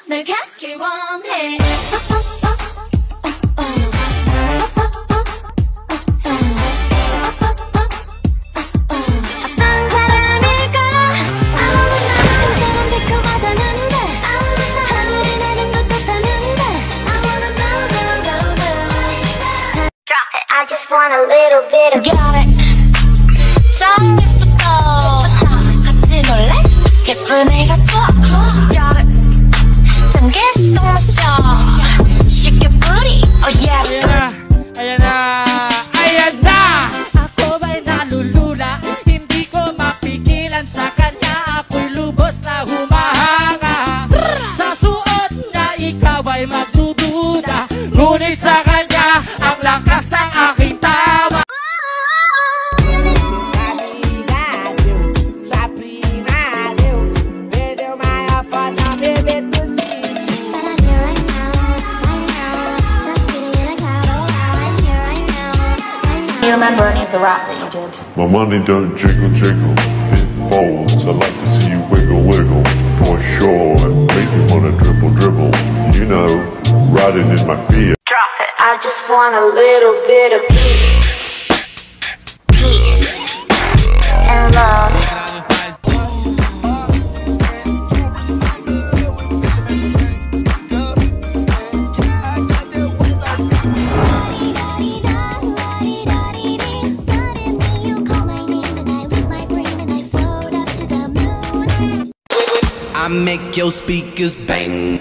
널 갖길 원해. 어떤 사람일까? 아무나 달콤하다는데 하늘이 나는 것 같다는데 I wanna know. Drop it. I just want a little bit of got it. 같이 놀래? 예쁜 애가 got it. 잠겨 속 마셔 쉽게 뿌리 oh yeah. Ayan na! Ayan na! Ako ba'y nalulula? Hindi ko mapigilan sa kanya. Ako'y lubos na humahanga. Sa suot niya ikaw ay magdududa. Ngunit sa kanya ang lakas ng aking tawa. Do you remember any of the rap that you did? My money don't jiggle jiggle, it folds. I like to see you wiggle wiggle. For sure, it makes me wanna dribble dribble. You know, riding in my fear. Drop it. I just want a little bit of peace and love. I make your speakers bang.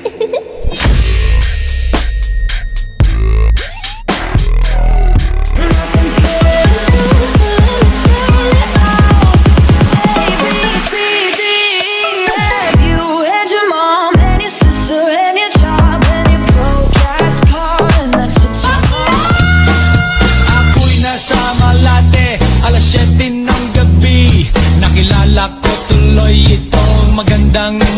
Ako'y nasa Malate, alas 7 ng gabi. Nakilala ko tuloy itong magandang